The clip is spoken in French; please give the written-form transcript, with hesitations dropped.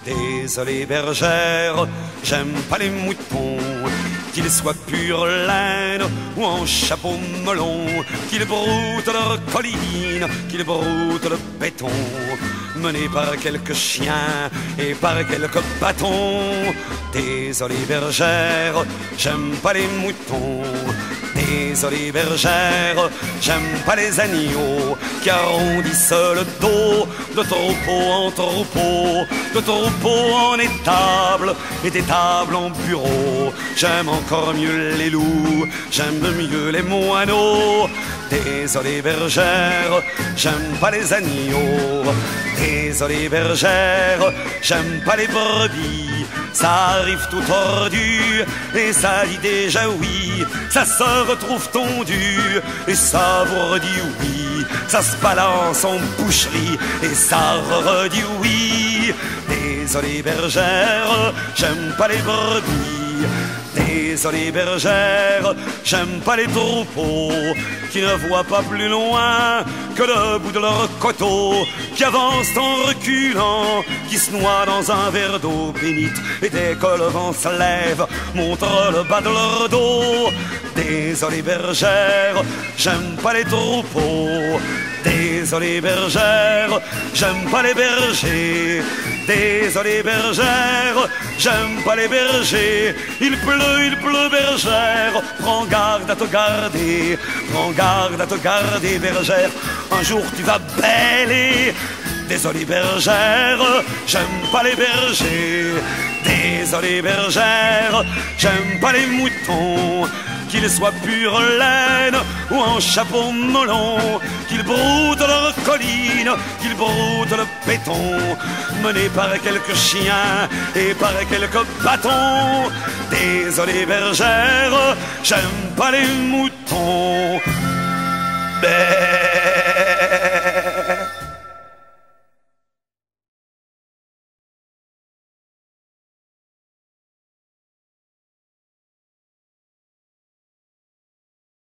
Désolé bergère, j'aime pas les moutons, qu'ils soient pure laine ou en chapeau melon, qu'ils broutent leur colline, qu'ils broutent le béton, menés par quelques chiens et par quelques bâtons. Désolé bergère, j'aime pas les moutons. Désolé bergère, j'aime pas les agneaux qui arrondissent le dos de troupeau en troupeau, de troupeau en étable et d'étable en bureau. J'aime encore mieux les loups, j'aime mieux les moineaux. Désolé bergère, j'aime pas les agneaux. Désolé bergère, j'aime pas les brebis. Ça arrive tout tordu et ça dit déjà oui. Ça se retrouve tondu et ça vous redit oui. Ça se balance en boucherie et ça redit oui. Désolé bergère, j'aime pas les brebis. Désolé bergère, j'aime pas les troupeaux qui ne voient pas plus loin que le bout de leur coteau, qui avancent en reculant, qui se noient dans un verre d'eau bénite, et dès que le vent se lève, montre le bas de leur dos. Désolé bergère, j'aime pas les troupeaux. Désolé bergère, j'aime pas les bergers. Désolé bergère, j'aime pas les bergers. Il pleut bergère, prends garde à te garder. Prends garde à te garder bergère, un jour tu vas bêler. Désolé bergère, j'aime pas les bergers. Désolé bergère, j'aime pas les moutons, qu'ils soient pure laine ou en chapeau melon, qu'ils broutent leur colline, qu'ils broutent le béton, menés par quelques chiens et par quelques bâtons. Désolé bergère, j'aime pas les moutons.